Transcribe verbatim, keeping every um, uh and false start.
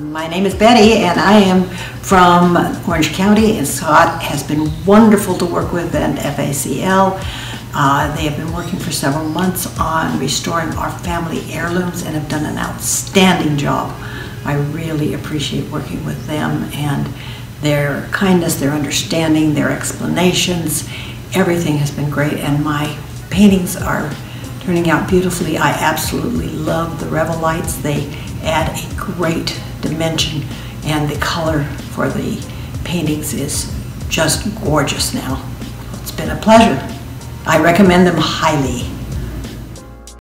My name is Betty and I am from Orange County, and Scott has been wonderful to work with at F A C L. Uh, they have been working for several months on restoring our family heirlooms and have done an outstanding job. I really appreciate working with them, and their kindness, their understanding, their explanations, everything has been great, and my paintings are turning out beautifully. I absolutely love the Revel lights. They add a great dimension, and the color for the paintings is just gorgeous now. It's been a pleasure. I recommend them highly.